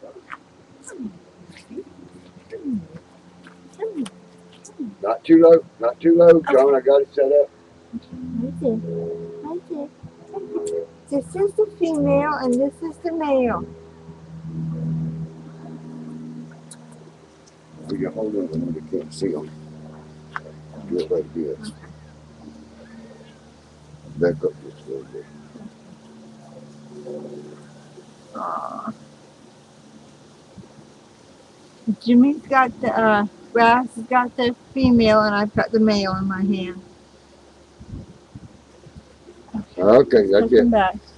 Not too low. Not too low, John. I got it set up. Right there. Right there. This is the female and this is the male. We got hold of them. We can't see them. Do it like this. Back up just a little bit. Jimmy's got the Brass has got the female and I've got the male in my hand. Okay, that's Put it. them back.